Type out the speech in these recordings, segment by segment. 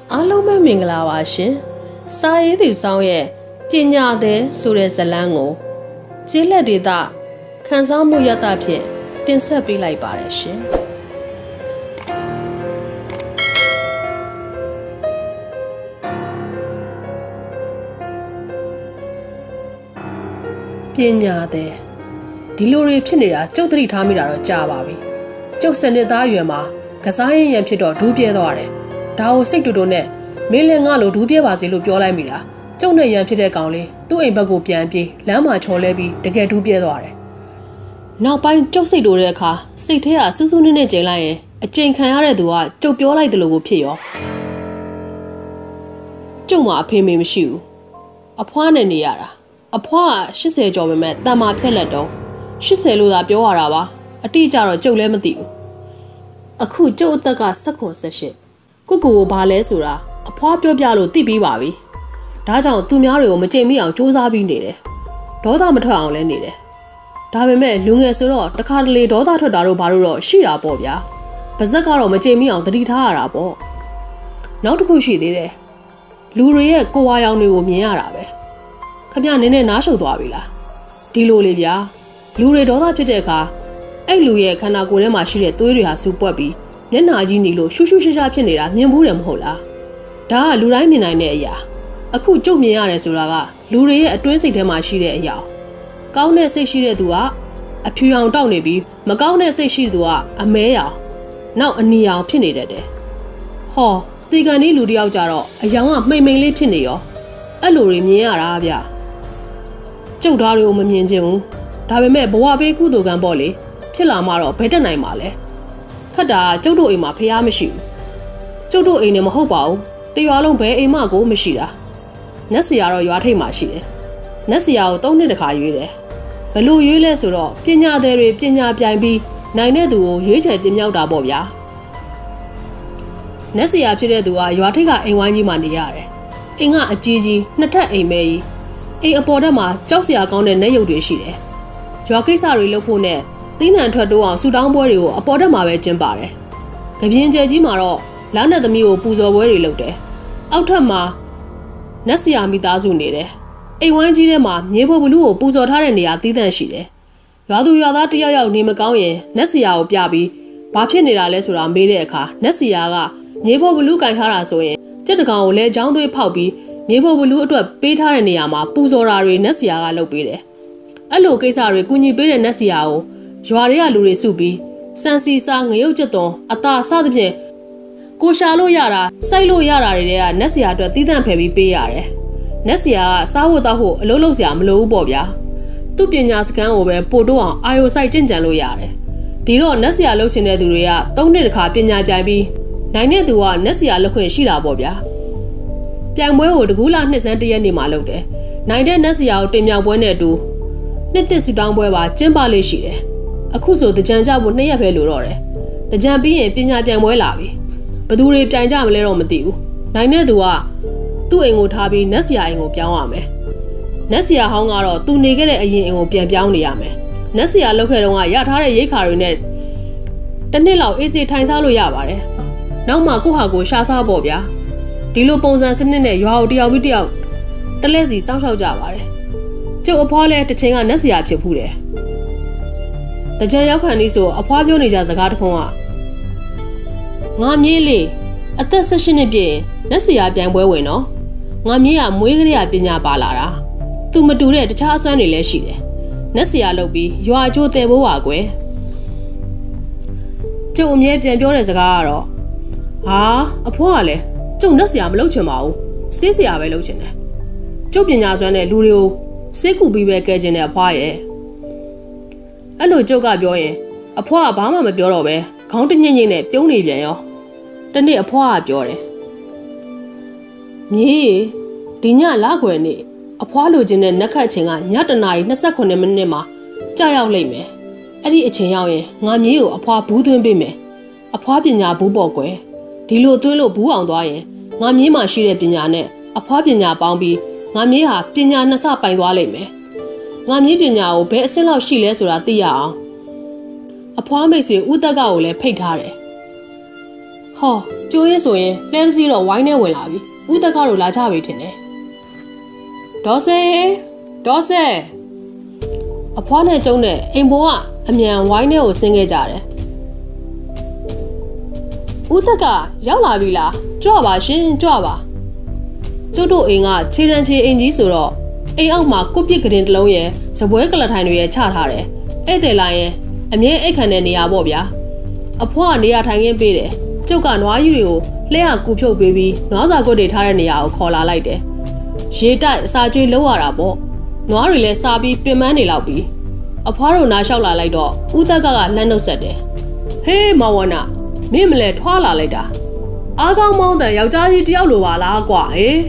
အားလုံးပဲမင်္ဂလာပါရှင်စာရေးသူဆောင်ရဲ့ပညာသည်ဆိုတဲ့ဇာတ်လမ်းကိုကျေးလက်ဒေသခန်းစားမှုရတဖြင့်တင်ဆက်ပေးလိုက်ပါတယ်ရှင်ပညာသည်ဒီလိုတွေဖြစ်နေတာကျုပ်သတိထားမိတာတော့ကြာပါပြီကျုပ်စနစ်သားအရွယ်မှာကစားရင်ရံဖြစ်တော့ဒူးပြဲသွားတယ်ဒါကိုစိတ်တူတူနဲ့မင်းလည်းငါလိုဒူးပြဲပါစေလို့ပြောလိုက်မိတာကျုပ်နဲ့ရံဖြစ်တဲ့ကောင်လေးသူ့အိမ်ဘက်ကိုပြန်ပြေးလမ်းမှာချော်လဲပြီးတကယ်ဒူးပြဲသွားတယ်နောက်ပိုင်းကျုပ်စိတ်တူတဲ့အခါစိတ်ထဲကစူးစူးနည်းနည်းကျိန်လိုက်ရင်အကျိန်ခံရတဲ့သူကကျုပ်ပြောလိုက်တယ်လို့ကိုဖြစ်ရောကျုပ်မှာအဖေမေမရှိဘူးအဖွားနဲ့နေရတာအဖွားက80ကျော်ပဲမဲ့တန်မာဖြက်လက်တော့80လို့သာပြောရတာပါအတိအကျတော့ကျုပ်လည်းမသိဘူးအခုကျုပ်အသက်က18ကိုဘာလဲဆိုတာအဖွားပြောပြလို့သိပြီးပါပြီဒါကြောင့်သူများတွေကိုမကြိမ်မိအောင်စူးစမ်းပြီးနေတယ်ဒေါသမထွက်အောင်လည်းနေတယ်ဒါပေမဲ့လူငယ်ဆိုတော့တခါတလေဒေါသထွက်တာတို့ဘာလို့တော့ရှိတာပေါ့ဗျာပါဇက်ကတော့မကြိမ်မိအောင်တတိထားရတာပေါ့နောက်တစ်ခုရှိသေးတယ်လူတွေရဲ့ကိုဝါရောင်တွေကိုမြင်ရတာပဲခမနည်းနည်းနားရှုပ်သွားပြီလားဒီလိုလေဗျာလူတွေဒေါသဖြစ်တဲ့အခါအဲ့လူရဲ့ခန္ဓာကိုယ်ထဲမှာရှိတဲ့သွေးတွေဟာစူပွက်ပြီးမျက်နှာကြီးနေလို့ရှူးရှူးရှားရှားဖြစ်နေတာမြင်ဘူးတယ်မဟုတ်လားဒါကလူတိုင်းမြင်နိုင်တဲ့အရာအခုကျုပ်မြင်ရတယ်ဆိုတာကလူတွေရဲ့အတွင်းစိတ်ထဲမှာရှိတဲ့အရာကောင်းတဲ့စိတ်ရှိတဲ့သူကအဖြူရောင်တောက်နေပြီးမကောင်းတဲ့စိတ်ရှိတဲ့သူကအမဲရောင်နောက်အနီရောင်ဖြစ်နေတတ်တယ်ဟောဒီကနေ့လူတယောက်ကြတော့အယောင်ကမှိန်မှိန်လေးဖြစ်နေရောအဲ့လိုတွေမြင်ရတာဗျကျုပ်သားတွေကိုမမြင်ချင်ဘူးဒါပေမဲ့ဘဝပေးကုသိုလ်ကံပေါ့လေဖြစ်လာမှတော့ဘယ်တက်နိုင်မှာလဲခက်တာကျုပ်တို့အိမ်မှာဖျားမရှိဘူးကျုပ်တို့အိမ်နဲ့မဟုတ်ပါဘူးတရွာလုံးဘယ်အိမ်မှကိုမရှိတာနတ်ဆရာတော့ရွာထိပ်မှာရှိတယ်နတ်ဆရာကို3နှစ်တခါရွေးတယ်ဘလို့ရွေးလဲဆိုတော့ပညာသည်တွေပညာပြိုင်ပြီးနိုင်တဲ့သူကိုရွေးချယ်တင်မြှောက်တာပေါ့ဗျာနတ်ဆရာဖြစ်တဲ့သူကရွာထိပ်ကအိမ်ဝိုင်းကြီးမှာနေရတယ်အိမ်ကအကြီးကြီးနှစ်ထပ်အိမ်မဲကြီးအိမ်အပေါ်ထက်မှာကြောက်စရာကောင်းတဲ့နတ်ရုပ်တွေရှိတယ်ရွာကိစ္စတွေလုပ်ဖို့နဲ့သီးနှံထွက်တိုးအောင်ဆူတောင်းပွဲတွေကိုအပေါ်ထက်မှာပဲကျင်းပါတယ်။ကပြင်းကျဲကြီးမှာတော့လမ်းနဲ့သမီးကိုပူဇော်ပွဲတွေလုပ်တယ်။အောက်ထပ်မှာနတ်ဆရာမိသားစုနေတယ်။အိမ်ဝိုင်းကြီးထဲမှာမြေပေါ်ဘလူးကိုပူဇော်ထားတဲ့နေရာသီးသန့်ရှိတယ်။ရွာသူရွာသားတယောက်ယောက်နေမကောင်းရင်နတ်ဆရာကိုပြပြီးဘာဖြစ်နေတာလဲဆိုတာမေးတဲ့အခါနတ်ဆရာကမြေပေါ်ဘလူးကင်ထားတာဆိုရင်ကြက်တကောင်ကိုလဲချောင်းသွေးဖောက်ပြီးမြေပေါ်ဘလူးအတွက်ပေးထားတဲ့နေရာမှာပူဇော်တာတွေနတ်ဆရာကလုပ်ပေးတယ်။အဲ့လိုကိစ္စတွေကူညီပေးတဲ့နတ်ဆရာကိုရွာတွေကလူတွေစုပြီးစံစီစာငရုတ်ကျက်သွန်အသာစသဖြင့်ကိုရှာလို့ရတာစိုက်လို့ရတာတွေကနတ်ဆရာအတွက်တီးတန့်ဖယ်ပြီးပေးရတယ်။နတ်ဆရာကစားဖို့တောက်ဖို့အလုပ်လုပ်စရာမလိုဘူးပေါ့ဗျာ။သူ့ပညာစခန်းကိုပဲပို့တော့အောင်အာယိုစိုက်ကျင့်ကြံလို့ရတယ်။ဒီတော့နတ်ဆရာလုပ်ချင်တဲ့သူတွေက3နှစ်တခါပညာပြိုင်ပြီးနိုင်တဲ့သူကနတ်ဆရာလုပ်ခွင့်ရှိတာပေါ့ဗျာ။ပြိုင်ပွဲကိုတကူးလာနှစ်စန်းတရက်နေမှာလုပ်တယ်။နိုင်တဲ့နတ်ဆရာကိုတင်မြှောက်ပွဲနဲ့အတူနှစ်သစ်ဆူတောင်းပွဲပါကျင်းပလေးရှိတယ်။အခုဆိုတကြံကြဖို့2ရက်ပဲလိုတော့တယ်။တကြံပြီးရင်ပညာပြန်ပွဲလာပြီ။ဘသူတွေပြန်ကြမလဲတော့မသိဘူး။နိုင်တဲ့သူကသူ့အိမ်ကိုထားပြီးနတ်ဆရာအိမ်ကိုပြောင်းရမယ်။နတ်ဆရာဟောင်းကတော့သူနေခဲ့တဲ့အရင်အိမ်ကိုပြန်ပြောင်းနေရမယ်။နတ်ဆရာလောက်ခဲ့တော့ကရထားတဲ့ရိတ်ခါတွေနဲ့တစ်နှစ်လောက်အေးစေးထိုင်စားလို့ရပါတယ်။နောက်မှကိုဟာကိုရှာစားပေါ့ဗျာ။ဒီလိုပုံစံစနစ်နဲ့ရွာကိုတယောက်ပြီးတယောက်တလဲစီစောင့်ရှောက်ကြပါတယ်။ကျုပ်အဖွားလဲတစ်ချိန်ကနတ်ဆရာဖြစ်ဖူးတယ်။တကြံရောက်ခံနေဆိုအဖွားပြောနေကြစကားတခွန်းကငါမြေးလေးအသက်18နှစ်ပြည့်နတ်ဆရာပြိုင်ပွဲဝင်နော်ငါမြေးကမွေးကလေးကပညာပါလာတာသူမတူတဲ့တခြားအစွမ်းတွေလည်းရှိတယ်နတ်ဆရာလုပ်ပြီးရွာအကျိုးတယ်ဖို့ပါကွယ်ကျုပ်အမြဲပြန်ပြောတဲ့စကားကတော့ဟာအဖွားကလည်းကျုပ်နတ်ဆရာမလုပ်ချင်ပါဘူးစေးဆရာပဲလုပ်ချင်တယ်ကျုပ်ပညာစွမ်းတဲ့လူတွေကိုစေးကူပြီးပဲကဲချင်တဲ့အဖွားရဲ့အဲ့လိုကျုပ်ကပြောရင်အဖွားကဘာမှမပြောတော့ပဲခေါင်းတညိမ့်ညိမ့်နဲ့ပြုံးနေပြန်ရောတနေ့အဖွားကပြောတယ်မြေးဒီညလခွေနေ့အဖွားလိုချင်တဲ့နက်ခတ်ချိန်ကညတနာရီ28မိနစ်မှာကြာရောက်လိမ့်မယ်အဲ့ဒီအချိန်ရောက်ရင်ငါမြေးကိုအဖွားဘူးသွင်းပေးမယ်အဖွားပညာဘူးပေါ့ကွယ်ဒီလိုသွင်းလို့ဘူးအောင်သွားရင်ငါမြေးမှာရှိတဲ့ပညာနဲ့အဖွားပညာပေါင်းပြီးငါမြေးဟာပညာ2ဆပိုင်သွားလိမ့်မယ်ငါမြေးပညာကိုဘယ်အဆင့်လောက်ရှိလဲဆိုတာသိရအောင်အဖွားမိတ်ဆွေဦးတက်ကကိုလည်းဖိတ်ထားတယ်ဟဟောပြောရဲဆိုရင်လဲတစ်စီးတော့ဝိုင်းထဲဝင်လာပြီဦးသက်ကတော့လာချပြီထင်တယ်ဒေါ်ဆဲအဖွားနဲ့ကျုံနဲ့အိမ်ပေါ်ကအမြန်ဝိုင်းထဲကိုဆင်းခဲ့ကြတယ်ဦးသက်ကရောက်လာပြီလားကြွပါရှင်ကြွပါကျုပ်တို့အိမ်ကခြေတန်းချေအိမ်ကြီးဆိုတော့အိမ်အောက်မှာကုတ်ပစ်ကရင်တစ်လုံးရဲ့စပွဲကလထိုင်တွေရဲ့ချထားတယ်ဧည့်သည်လာရင်အမြဲအိတ်ခံတဲ့နေရာပေါ့ဗျာအဖွားကနေရာထိုင်ခင်းပေးတယ်ကျုပ်ကနွားကြီးတွေကိုလှဲရကူဖြုတ်ပေးပြီးနွားစာကွက်တွေထားတဲ့နေရာကိုခေါ်လာလိုက်တယ်ရေတိုက်အစာကျွေးလောက်ရတာပေါ့နွားတွေလည်းစားပြီးပင်ပန်းနေလောက်ပြီးအဖွားတို့နားလျှောက်လာလိုက်တော့ဦးသက်ကလှမ်းနှုတ်ဆက်တယ်ဟေးမောင်ဝနာမင်းမလဲထွားလာလိုက်တာအားကောင်းမောင်းတဲ့ယောက်ျားကြီးတယောက်လိုပါလားကွာဟေး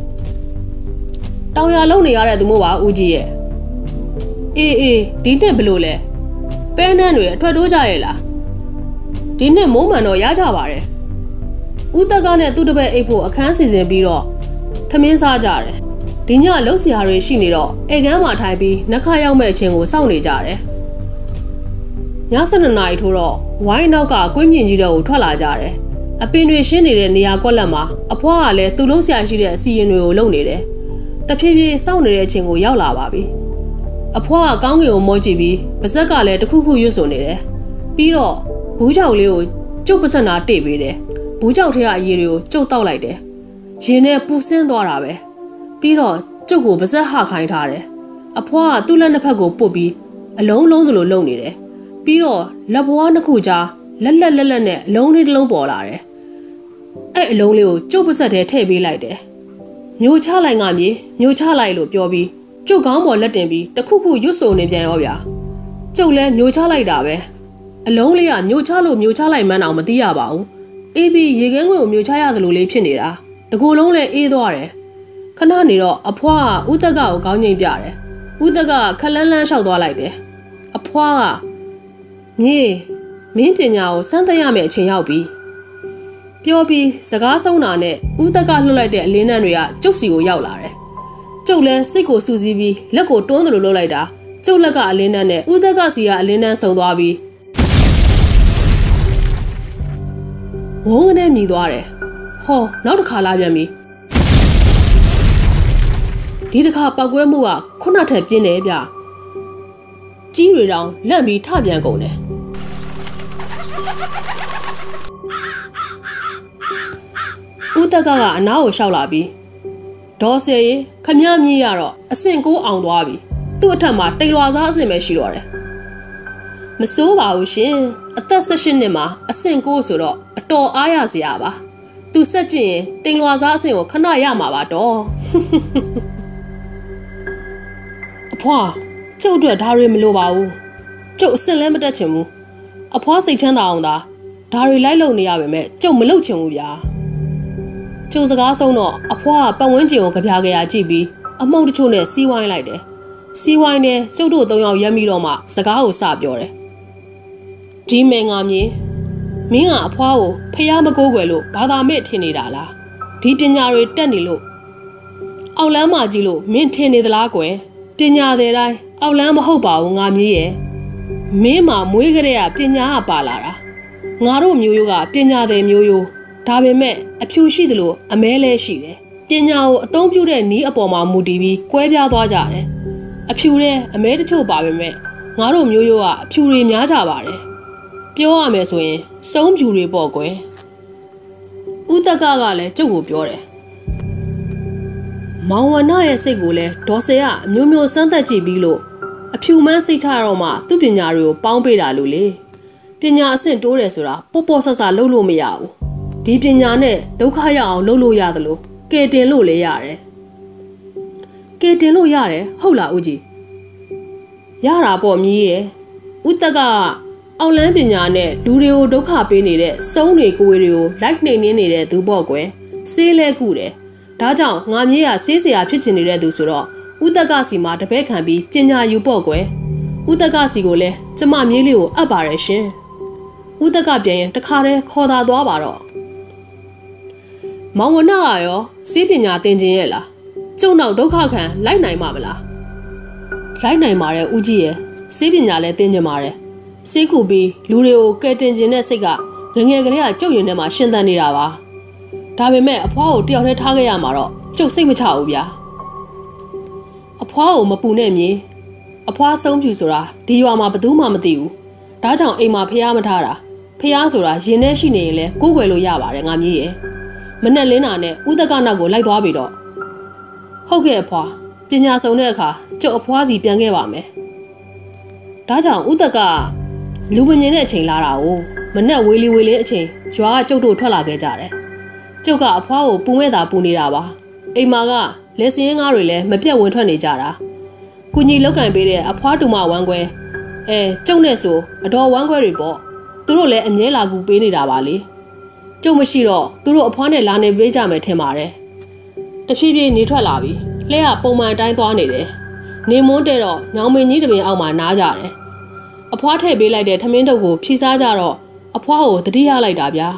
တောင်ရလုံးနေရတဲ့သူမို့ပါဦးကြီးရဲ့အေးဒီနှစ်ဘလို့လဲပဲနှန်းတွေအထွက်တိုးကြရဲ့လားဒီနှစ်မိုးမှန်တော့ရကြပါတယ်ဦးတက်ကနဲ့သူ့တပည့်အိတ်ဖို့အခန်းစီစဉ်ပြီးတော့ထမင်းစားကြတယ်ဒီညလှုပ်ရှားတွေရှိနေတော့အိတ်ကမ်းမှာထိုင်ပြီးနှခါရောက်မဲ့အချင်းကိုစောင့်နေကြတယ်ည7 နာရီထိုးတော့ဝိုင်းနောက်ကကွင်းမြင့်ကြီးတော့ကိုထွက်လာကြတယ်အပင်တွေရှင်းနေတဲ့နေရာကွက်လက်မှာအဖွားကလည်းသူ့လုံးဆရာရှိတဲ့အစီရင်တွေကိုလုပ်နေတယ်တဖြည်းဖြည်းစောင့်နေတဲ့အချိန်ကိုရောက်လာပါပြီအဖွားကကောင်းကင်ကိုမောကြည့်ပြီးပါဇက်ကလည်းတစ်ခုခုရွတ်ဆိုနေတယ်ပြီးတော့ဘူးကြောက်လေးကိုကျုပ်ပါဇက်နာတိတ်ပေးတယ်ဘူးကြောက်ထဲကအရည်တွေကိုကျုပ်တောက်လိုက်တယ်ရင်နဲ့ပူဆင်းသွားတာပဲပြီးတော့ကျုပ်ကိုပါဇက်ဟခိုင်းထားတယ်အဖွားကသူ့လက်နှစ်ဖက်ကိုပုတ်ပြီးအလုံးလုံးသလိုလုံနေတယ်ပြီးတော့လက်ဘွားနှစ်ခုကြားလက်နဲ့အလုံးလေးတစ်လုံးပေါ်လာတယ်အဲ့အလုံးလေးကိုကျုပ်ပါဇက်ထဲထည့်ပေးလိုက်တယ်မျိုးချလိုက်ငါမြေမျိုးချလိုက်လို့ပြောပြီးကျုပ်ကောင်းပေါ်လက်တင်ပြီးတခုခုရွတ်ဆိုနေပြန်ရောဗျာကျုပ်လည်းမျိုးချလိုက်တာပဲအလုံးလေးကမျိုးချလို့မျိုးချလိုက်မှန်းတော့မသိရပါဘူးအေးပြီးရေခဲငွေကိုမျိုးချရသလိုလေးဖြစ်နေတာတကူလုံးလည်းအေးသွားတယ်ခဏနေတော့အဖွားကဦးသက်ကကိုခေါင်းငိမ့်ပြတယ်ဦးသက်ကခလန်းလန်းလျှောက်သွားလိုက်တယ်အဖွားကမြေမင်းပညာကိုစမ်းသပ်ရမယ့်အချိန်ရောက်ပြီပြောပြီးစကားဆုံးတာနဲ့ဦးသက်ကလှုပ်လိုက်တဲ့အလင်းနှံတွေကကျုပ်စီကိုရောက်လာတယ်ကျုပ်လည်းစိတ်ကိုစူးစီးပြီးလက်ကိုတွန်းသလိုလှုပ်လိုက်တာကျုပ်လက်ကအလင်းနှံနဲ့ဦးသက်ကစီကအလင်းနှံဆုံသွားပြီးဝုန်းကနေမြည်သွားတယ်ဟောနောက်တစ်ခါလာပြန်ပြီဒီတစ်ခါပောက်ကွဲမှုကခုနထက်ပြင်းတယ်ဗျကြီးတွေတောင်လက်ပြီးထပြန်ကုန်တယ်ဦးတက်ကအနားကိုရှောက်လာပြီးဒေါ်ဆယ်ရေခမည်းမြည်ရတော့အဆင့်9အောင်သွားပြီသူ့အထက်မှာတိမ်လွာစားအဆင့်ပဲရှိတော့တယ်မစိုးပါဘူးရှင်အသက်18နှစ်မှာအဆင့်9ဆိုတော့အတော်အားရစရာပါသူဆက်ကြည့်ရင်တိမ်လွာစားအဆင့်ကိုခဏရမှာပါတော့အဖွားကျုပ်အတွက်ဒါတွေမလိုပါဘူးကျုပ်အဆင့်လည်းမတက်ချင်ဘူးအဖွားစိတ်ချမ်းသာအောင်သာဒါတွေလိုက်လုံနေရပါမယ်ကျုပ်မလုပ်ချင်ဘူးဗျာကျုပ်စကားဆုံးတော့အဖွားကပတ်ဝန်းကျင်ကိုကြပြကြရကြည့်ပြီးအမှုန့်တချို့နဲ့စီးဝိုင်းလိုက်တယ်စီးဝိုင်းနဲ့ကျုပ်တို့3ယောက်ရက်ပြီးတော့မှစကားကိုစပြောတယ်ဒီမင်္ဂါမြေမင်းကအဖွားကိုဖျားမကိုးကွယ်လို့ဘာသာမဲ့ထင်နေတာလားဒီပညာတွေတက်နေလို့အောက်လမ်းမကြီးလို့မင်းထင်နေသလားကွယ်ပညာတဲ့တိုင်းအောက်လမ်းမဟုတ်ပါဘူးငါမြေးရဲ့မင်းမှာမွေးကြတဲ့ပညာကပါလာတာငါတို့မျိုးရိုးကပညာတဲ့မျိုးရိုးဒါပေမဲ့အဖြူရှိသလိုအမဲလဲရှိတယ်ပညာကိုအသုံးပြုတဲ့နည်းအပေါ်မှာမူတည်ပြီးကွဲပြားသွားကြတယ်အဖြူတဲ့အမဲတချို့ပါပေမဲ့ငါတို့မျိုးရိုးကအဖြူတွေများကြပါတယ်ပြောရမယ်ဆိုရင်စုံဖြူတွေပေါ့ကွယ်ဦးတက်ကလည်းကျုပ်ကိုပြောတယ်မောင်ဝနရဲ့စိတ်ကိုလည်းဒေါ်ဆယ်ကအမျိုးမျိုးစမ်းသပ်ကြည့်ပြီးလို့အဖြူမန်းစိတ်ထားတော့မှသူ့ပညာတွေကိုပေါင်းပေးတာလို့လေပညာအဆင့်တိုးတယ်ဆိုတာပေါ့ပေါ့ဆဆလုပ်လို့မရဘူးဒီပညာနဲ့ဒုက္ခရအောင်လုပ်လို့ရသလိုကဲတင်လို့လည်းရတယ်ကဲတင်လို့ရတယ်ဟုတ်လားဦးကြီးရတာပေါ့မြည်ရဲ့ဦးတက်ကအောက်လန်းပညာနဲ့လူတွေကိုဒုက္ခပေးနေတဲ့စုံးတွေကိုယ်တွေကိုလိုက်နှိမ်နှင်းနေတဲ့သူပေါ့ကွယ်ဆေးလဲကုတယ်ဒါကြောင့်ငါမြေးကဆေးဆရာဖြစ်ချင်နေတဲ့သူဆိုတော့ဦးတက်ကစီမှာတပည့်ခံပြီးပညာယူပေါ့ကွယ်ဦးတက်ကစီကိုလည်းကျမမြေးလေးကိုအပ်ပါရရှင်ဦးတက်ကပြန်ရင်တခါတည်းခေါ်သာသွားပါတော့မောင်ဝနကရောဆေးပညာသင်ခြင်းရဲ့လားကျုံနောက်ဒုက္ခခံလိုက်နိုင်မှာမလားလိုက်နိုင်ပါတယ်ဦးကြီးရဲ့ဆေးပညာလည်းသင်ခြင်းပါတယ်ဆေးကူပြီးလူတွေကိုကယ်တင်ခြင်းတဲ့စိတ်ကငယ်ကလေးကကျုပ်ရင်ထဲမှာရှင်သန်နေတာပါဒါပေမဲ့အဖွားကိုတယောက်တည်းထားခဲ့ရမှာတော့ကျုပ်စိတ်မချဘူးဗျာအဖွားကိုမပူနဲ့မြင်အဖွားဆုံးဖြူဆိုတာဒီရွာမှာဘယ်သူမှမသိဘူးဒါကြောင့်အိမ်မှာဖျားမထားတာဖျားဆိုတာရင်ထဲရှိနေရင်လဲကိုးကွယ်လို့ရပါတယ်ငါမြည်ရဲ့မနဲ့လင်းတာနဲ့ဦးတက်ကနောက်ကိုလိုက်သွားပြီတော့ဟုတ်ကဲ့အဖွားပညာစုံတဲ့အခါကျုပ်အဖွားစီပြန်ခဲ့ပါမယ်ဒါကြောင့်ဦးတက်ကလူမမြင်တဲ့အချိန်လာတာ哦မနဲ့ဝေလီဝေလင်းအချိန်ရွာကကျုပ်တို့ထွက်လာခဲ့ကြတယ်ကျုပ်ကအဖွားကိုပူမဲ့တာပူနေတာပါအိမ်မာကလက်စင်းငါးတွေလည်းမပြတ်ဝင်ထွက်နေကြတာကုညီလောက်ကန်ပေးတဲ့အဖွားတူမဝမ်းခွဲကျုပ်နဲ့ဆိုအတော်ဝမ်းခွဲတွေပေါ့သူတို့လည်းအမြဲလာကူပေးနေတာပါလေကျုပ်မရှိတော့သူတို့အဖွားနဲ့လာနေပေးကြမယ်ထင်ပါတယ်တဖြည်းဖြည်းနေထွက်လာပြီလှဲကပုံမှန်တိုင်းသွားနေတယ်နေမွန်းတဲ့တော့ညောင်မင်းကြီးတပင်အောက်မှာနားကြတယ်အဖွားထည့်ပေးလိုက်တဲ့ထမင်းတုပ်ကိုဖြီးစားကြတော့အဖွားကိုတတိယလိုက်တာဗျာ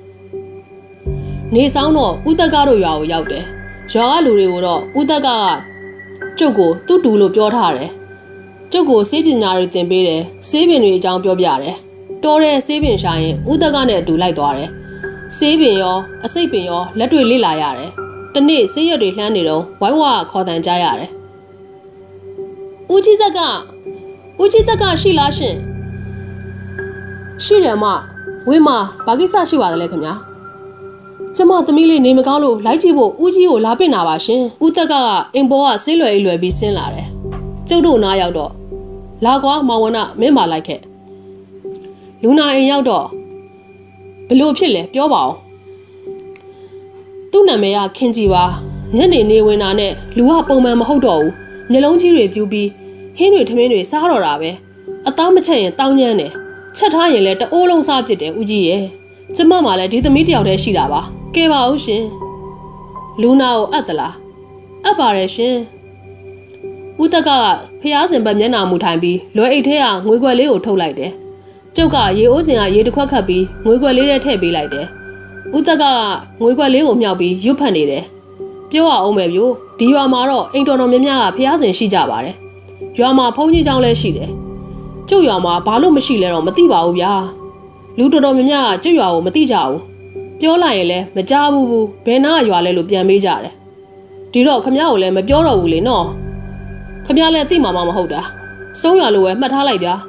နေဆောင်တော့ဦးသက်ကားတို့ရွာကိုရောက်တယ်ရွာကလူတွေကိုတော့ဦးသက်ကကျုပ်ကိုသူ့တူလို့ပြောထားတယ်ကျုပ်ကိုဆေးပညာတွေသင်ပေးတယ်ဆေးပင်တွေအကြောင်းပြောပြတယ်တော်တဲ့ဆေးပင်ရှာရင်ဦးသက်ကနဲ့အတူလိုက်သွားတယ်ဆေးပင်ရောအစိတ်ပင်ရောလက်တွေလေ့လာရတယ်တနေ့ဆေးရွက်တွေလှမ်းနေတော့ဝိုင်းဝါခေါ်တန်ကြရတယ်ဦးကြီးသက်ကရှိလားရှင်ရှိတယ်မဝင်းမဘာကိစ္စရှိပါသလဲခင်ဗျာကျမသမီးလေးနေမကောင်းလို့လိုက်ကြည့်ဖို့ဦးကြီးကိုလာပင့်တာပါရှင်ဦးသက်ကအိမ်ပေါ်ကဆေးလွယ်အိလွယ်ပြီးဆင်းလာတယ်ကျုပ်တို့နားရောက်တော့လာကွာမောင်ဝနမင်းမလိုက်ခဲ့လူနာအိမ်ရောက်တော့ဘလို့ဖြစ်လဲပြောပါအောင်သူ့နာမည်ကခင်ကြီးပါညနေနေဝင်တာနဲ့လူကပုံမှန်မဟုတ်တော့ဘူးမျက်လုံးကြီးတွေပြူပြီးဟင်းတွေထမင်းတွေစားတော့တာပဲအသားမချက်ရင်တောင်းညမ်းတယ်ချက်ထားရင်လည်းတအိုးလုံးစားဖြစ်တယ်ဦးကြီးရဲ့ကျမမှလည်းဒီသမီးတယောက်တည်းရှိတာပါကဲပါဦးရှင်လူနာကိုအပ်သလားအပ်ပါတယ်ရှင်ဦးတက်ကဖျားစင်ဘက်မျက်နှာမူထိုင်ပြီးလွယ်အိတ်ထဲကငွေခွက်လေးကိုထုတ်လိုက်တယ်ကျုပ်ကရေအိုးစင်ကရေတစ်ခွက်ခတ်ပြီးငွေခွက်လေးထဲထည့်ပေးလိုက်တယ်ဦးတက်ကငွေခွက်လေးကိုမြှောက်ပြီးရွတ်ဖတ်နေတယ်ပြောရအောင်မယ်ဗျို့ဒီရွာမှာတော့အိမ်တော်များများကဖျားစင်ရှိကြပါတယ်ရွာမှာဘုန်းကြီးကျောင်းလည်းရှိတယ်ကျုပ်ရွာမှာဘာလို့မရှိလဲတော့မသိပါဘူးဗျာလူတော်တော်များများကကျုပ်ရွာကိုမသိကြဘူးပြောလိုက်ရင်လည်းမကြားဘူးဘယ်နာရွာလဲလို့ပြန်မေးကြတယ်ဒီတော့ခမ ्या ကိုလည်းမပြောတော့ဘူးလေနော်ခမ ्या လည်းသိမှာမဟုတ်တာစုံးရွာလိုပဲမှတ်ထားလိုက်ဗျာ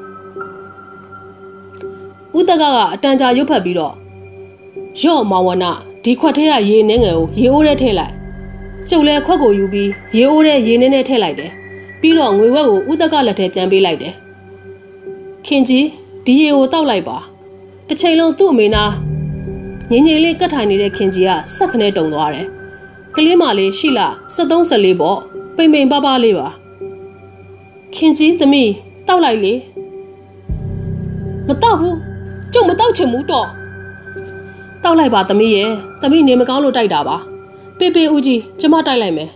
ဦးတက်ကကအတန်ကြာရွတ်ဖတ်ပြီးတော့ရော့မောင်ဝနဒီခွက်ထဲကရေနှင်းငယ်ကိုရေအိုးထဲထည့်လိုက်ကျုပ်လည်းခွက်ကိုယူပြီးရေအိုးထဲရေနှင်းနဲ့ထည့်လိုက်တယ်ပြီးတော့ငွေဝက်ကိုဦးတက်ကလက်ထဲပြန်ပေးလိုက်တယ်ခင်ကြီးဒီရေကိုတောက်လိုက်ပါတစ်ချိန်လုံးသူ့အမေနာငြိမ်ငြိမ်လေးကတ်ထိုင်နေတဲ့ခင်ကြီးကစက်ခနဲ့တုံသွားတယ်ကလေးမလေးရှိလား73-14ပေါ့ပိန်ပိန်ပါပါလေးပါခင်ကြီးသမီးတောက်လိုက်လေမတောက်ဘူးကျုပ်မတောက်ချင်ဘူးတော့တောက်လိုက်ပါသမီးရဲ့သမီးနေမကောင်းလို့တိုက်တာပါပေပေဦးကြီးကျမတိုက်လိုက်မယ်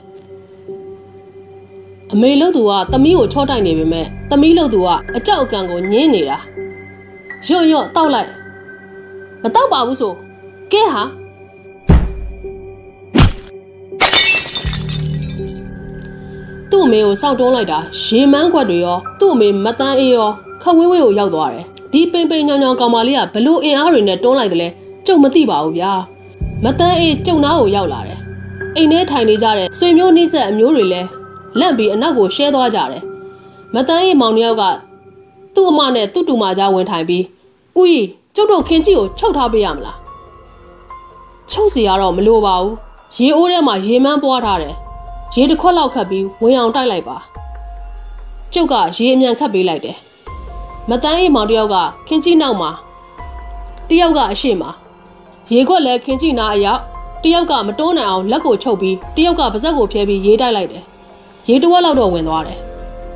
အမေလို့သူကသမီးကိုချောတိုက်နေပေမဲ့သမီးလို့သူကအကြောက်အကန်ကိုညင်းနေတာရော့တောက်လိုက်မတောက်ပါဘူးဆိုကဲဟာသူ့အမေကိုစောင့်တွန်းလိုက်တာရေမန်းခွက်တွေရောသူ့အမေမတန်းအေးရောခဝင်းဝင်းကိုရောက်သွားတယ်ဒီပိန်ပိန်ညောင်ညောင်ကောင်မလေးကဘလို့အင်အားတွေနဲ့တွန်းလိုက်တယ်လဲကျုပ်မသိပါဘူးဗျာမတန်းအေးကျုံနာကိုရောက်လာတယ်အိမ်ထဲထိုင်နေကြတဲ့ဆွေမျိုးနှိစက်အမျိုးတွေလဲလန့်ပြီးအနောက်ကိုရှဲသွားကြတယ်မတန်းအေးမောင်တယောက်ကသူ့အမနဲ့သူ့တူမကြားဝင်ထိုင်ပြီးဦးကြီးကျုပ်တို့ခင်ကြီးကိုချုပ်ထားပေးရမလားချုပ်စီရတော့မလိုပါဘူးရေအိုးထဲမှာရေမန်းပွားထားတယ်ရေတစ်ခွက်လောက်ခတ်ပြီးဝင်အောင်တိုက်လိုက်ပါကျုပ်ကရေအမြန်ခတ်ပေးလိုက်တယ်မတန်းအေးမောင်တယောက်ကခင်ကြီးနောက်မှာတယောက်ကအရှိမရေခွက်လည်းခင်ကြီးနာအရောက်တယောက်ကမတွန်းနိုင်အောင်လက်ကိုချုပ်ပြီးတယောက်ကပါးစပ်ကိုဖျဲပြီးရေတိုက်လိုက်တယ်ရေတဝက်လောက်တော့ဝင်သွားတယ်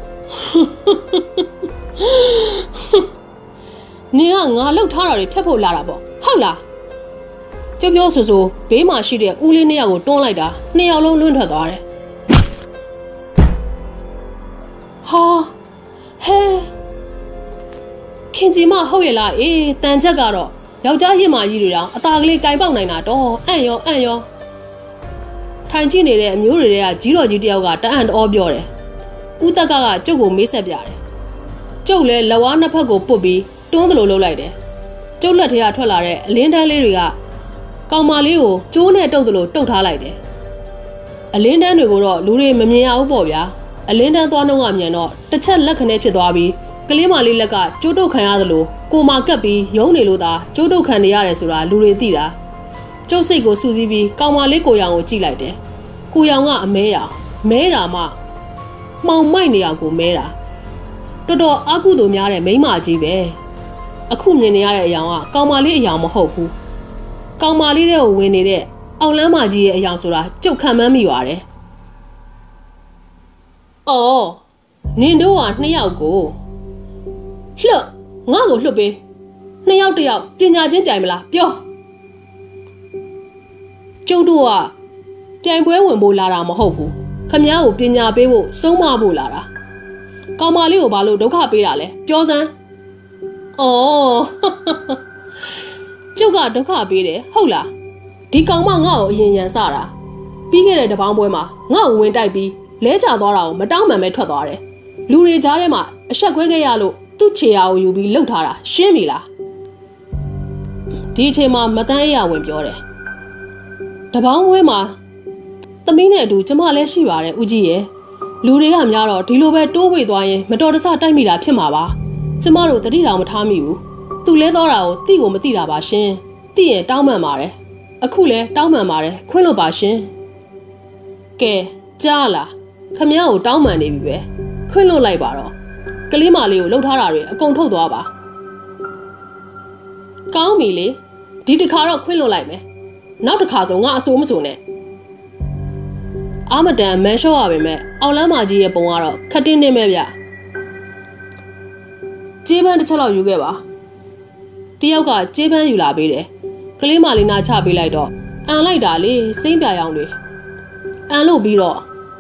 နင်ကငါလှုပ်ထားတာတွေဖြတ်ဖို့လာတာပေါ့ဟုတ်လားပြောဆိုဘေးမှာရှိတဲ့ဦးလေးနှစ်ယောက်ကိုတွန်းလိုက်တာနှစ်ယောက်လုံးလွင့်ထွက်သွားတယ်ဟာဟဲခင်ကြီးမဟုတ်ရဲ့လားအေးတန်ချက်ကတော့ယောက်ျားရစ်မာကြီးတွေတောင်အตาကလေးကြိုင်ပေါက်နိုင်တာတော့အံ့ရောထိုင်ကြည့်နေတဲ့အမျိုးတွေကကြီးတော်ကြီးတယောက်ကတအံ့တော်ပြောတယ်ဦးတက်ကကျုပ်ကိုမေးဆက်ပြတယ်ကျုပ်လည်းလက်ဝါးနှစ်ဖက်ကိုပုတ်ပြီးတွန်းသလိုလှုပ်လိုက်တယ်ကျုပ်လက်ထဲကထွက်လာတဲ့အလင်းတန်းလေးတွေကကောင်မလေးကိုကျိုးနဲ့တုပ်သလိုတုပ်ထားလိုက်တယ်အလင်းတန်းတွေကိုတော့လူတွေမမြင်ရဘူးပေါ့ဗျာအလင်းတန်းသွားနှုံးကမြင်တော့တစ်ချက်လက်ခနဲ့ဖြစ်သွားပြီးကလေးမလေးလက်ကကျိုးတုပ်ခံရသလိုကိုမကပ်ပြီးယုံနေလို့သာကျိုးတုပ်ခံနေရတယ်ဆိုတာလူတွေသိတာကျုပ်စိတ်ကိုစူးစီးပြီးကောင်မလေးကိုရောင်ကိုကြည့်လိုက်တယ်ကိုရောင်ကအမဲရောင်မဲတာမှမှောင်မိုက်နေအောင်ကိုမဲတာတော်တော်အကုသို့များတဲ့မိန်းမကြီးပဲအခုမြင်နေရတဲ့အယောင်ကကောင်မလေးအယောင်မဟုတ်ဘူးကောင်မလေးတဲ့ကိုဝင်နေတဲ့အောင်လန်းမကြီးရဲ့အယောင်ဆိုတာကြုတ်ခံမှန်းမိပါတယ်အော်နင်တို့ကနှစ်ယောက်ကိုလှငါ့ကိုလှပေးနှစ်ယောက်တယောက်ပညာချင်းပြိုင်မလားပြောကျုပ်တို့ကပြိုင်ပွဲဝင်ဖို့လာတာမဟုတ်ဘူးခမည်းကိုပညာပေးဖို့စုံမဖို့လာတာကောင်မလေးကိုဘာလို့ဒုက္ခပေးတာလဲပြောစမ်းအော်ကျုပ်ကဒုက္ခပေးတယ်ဟုတ်လားဒီကောင်မငါ့ကိုအရင်ရန်စတာပြီးခဲ့တဲ့တပေါင်းပွဲမှာငါ့ကိုဝင်တိုက်ပြီးလဲကျသွားတာကိုမတောင်းမှန်ပဲထွက်သွားတယ်လူတွေကြားထဲမှာအဆက်ခွဲခဲ့ရလို့သူ့ခြေရာကိုယူပြီးလှုပ်ထားတာရှင်းပြီလားဒီအချိန်မှာမတန်းရဝင်ပြောတယ်တပေါင်းပွဲမှာသမီးနဲ့အတူကျမလည်းရှိပါတယ်ဦးကြီးရဲ့လူတွေကများတော့ဒီလိုပဲတိုးဝေသွားရင်မတော်တဆတိုက်မိတာဖြစ်မှာပါကျမတို့တတိတော်မထားမိဘူးသူလဲတော့တာကိုတိကိုမတိတာပါရှင်တိရင်တောင်းမှန်ပါတယ်အခုလဲတောင်းမှန်ပါတယ်ခွင့်လို့ပါရှင်ကဲကြားလားခမည်းကိုတောင်းမှန်နေပြီပဲခွင့်လို့လိုက်ပါတော့ကလေးမလေးကိုလှုပ်ထားတာတွေအကုန်ထုတ်သွားပါကောင်းပြီလေဒီတစ်ခါတော့ခွင့်လို့လိုက်မယ်နောက်တစ်ခါဆိုငါအဆိုးမဆိုနဲ့အာမတန်မန်ရှော့ရပါပဲအောင်လန်းမကြီးရဲ့ပုံကတော့ခက်တင်းနေမဲ့ဗျကြေးပန်းတစ်ချက်လောက်ယူခဲ့ပါတယောက်ကကြေးပန်းယူလာပေးတယ်ကလေးမလေးနာချပေးလိုက်တော့အန်လိုက်တာလေစိမ့်ပြရောင်တွေအန်လို့ပြီးတော့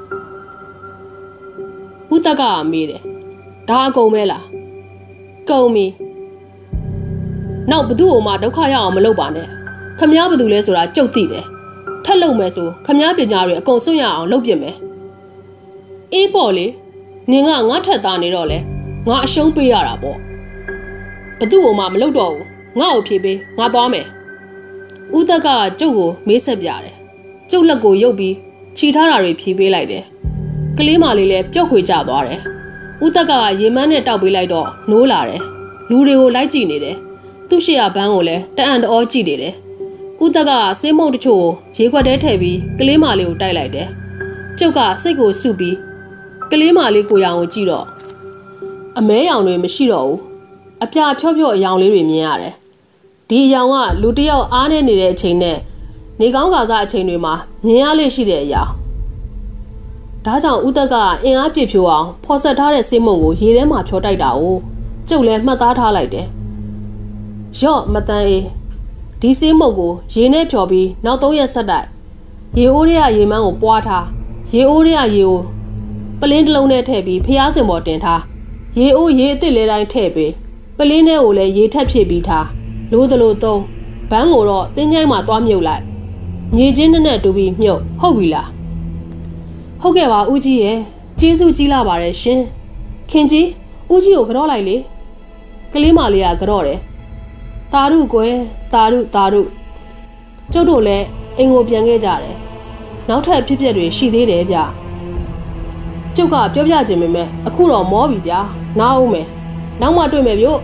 ဦးတက်ကမေးတယ်ဒါအကုန်ပဲလားကုန်ပြီနောက်ဘသူ့ကိုမှဒုက္ခရအောင်မလုပ်ပါနဲ့ခမည်းဘသူလဲဆိုတာကြုတ်သိတယ်ထက်လုံမယ်ဆိုခမည်းပညာတွေအကုန်စွန့်ရအောင်လုပ်ပြင်မယ်အေးပေါ့လေနင်ကငါထက်သားနေတော့လေငါအရှုံးပေးရတာပေါ့ဘသူ့ကိုမှမလုပ်တော့ဘူးငါ့ကိုဖြေပေးငါသွားမယ်ဦးသက်ကကျုပ်ကိုမေးဆက်ပြတယ်ကျုပ်လက်ကိုရုပ်ပြီးခြိထားတာတွေဖြေပေးလိုက်တယ်ကလေးမလေးလည်းပျော့ခွေကျသွားတယ်ဦးသက်ကရေမန်းနဲ့တောက်ပေးလိုက်တော့နိုးလာတယ်လူတွေကိုလိုက်ကြည့်နေတယ်သူ့ရှေ့ကဘန်းကိုလည်းတအံ့တအောကြည့်နေတယ်ဦးသက်ကဆေးမုံတချို့ကိုရေခွက်ထဲထည့်ပြီးကလေးမလေးကိုတိုက်လိုက်တယ်ကျုပ်ကစိတ်ကိုစုပြီးကလေးမလေးကိုရောင်ကိုကြည့်တော့အမဲရောင်တွေမရှိတော့ဘူးအပြာဖြော့ဖြော့အယောင်လေးတွေမြင်ရတယ်ဒီအယောင်ကလူတယောက်အားနေနေတဲ့အချိန်နဲ့နေကောင်းကာစားအချိန်တွေမှာမြင်ရလေရှိတဲ့အယောင်ဒါကြောင့်ဦးသက်ကအင်အားပြည့်ဖြိုးအောင်ဖော်ဆက်ထားတဲ့ဆေးမုံကိုရေထဲမှာဖြောတိုက်တာကိုကျုပ်လည်းမှတ်သားထားလိုက်တယ်ရော့မတန်းအေးဒီဆေးမုံကိုရေနဲ့ဖြောပြီးနောက်3ရက်ဆက်တိုက်ရေအိုးတွေကရေမန်းကိုပွားထားရေအိုးတွေကရေကိုပလင်းတစ်လုံးနဲ့ထည့်ပြီးဖျားစင်ပေါ်တင်ထားရေအိုးရေအစ်စ်လေးတိုင်းထည့်ပြီးပလင်းထဲကိုလည်းရေထက်ဖြည့်ပြီးထားလိုသလိုသုံးဘန်းကိုတော့တင်းချိုင်းမှာသွားမြုပ်လိုက်ညေချင်းနဲ့တူပြီးမြုပ်ဟုတ်ပြီလားဟုတ်ကဲ့ပါဦးကြီးရဲ့ကျေးဇူးကြီးလာပါတယ်ရှင်ခင်ကြီးဦးကြီးကိုကြော့လိုက်လေကလေးမလေးကကြော့တယ်တာရုကွယ်တာရုကျုပ်တို့လည်းအိမ်ကိုပြန်ခဲ့ကြတယ်နောက်ထပ်ဖြစ်ပျက်တွေရှိသေးတယ်ဗျကျုပ်ကပြောပြခြင်းပေမဲ့အခုတော့မောပြီဗျာနားအောင်မယ်နောက်မှတွေ့မယ်ဗျ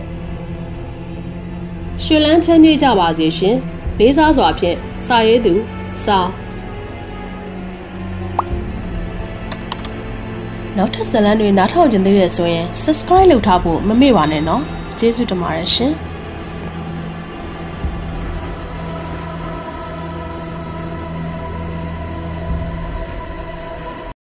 ရွှေလန်းချမ်းမြေ့ကြပါစေရှင်လေးစားစွာဖြင့်စာရေးသူစာနောက်ထပ်ဇာတ်လမ်းတွေနားထောင်ကြသေးတယ်ဆိုရင် subscribe လုပ်ထားဖို့မမေ့ပါနဲ့နော်ကျေးဇူးတင်ပါတယ်ရှင်